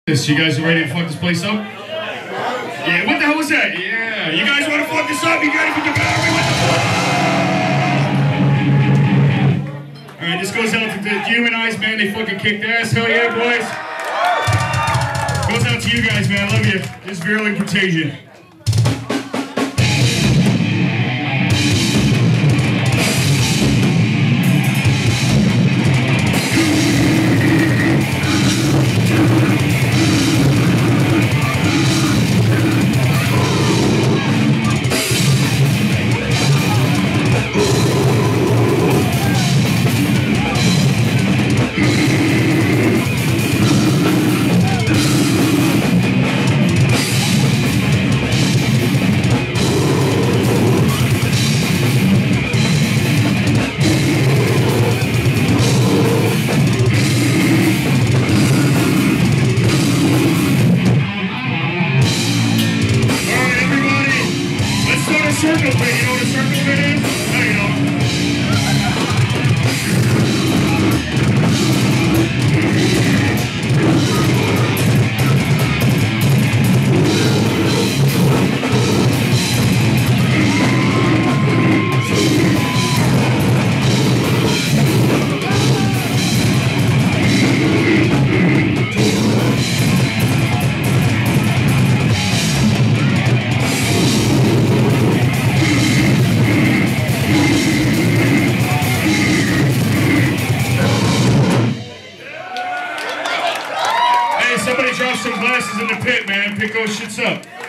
You guys are ready to fuck this place up? Yeah, what the hell was that? Yeah, you guys want to fuck this up? You ready for the battery? What the fuck? Alright, this goes out to the Humanize, man. They fucking kicked ass. Hell yeah, boys. Goes out to you guys, man. I love you. This is Virulent Contagion. Circle pit, you know what a circle pit is? There you go. Somebody drop some glasses in the pit, man. Pick those shits up.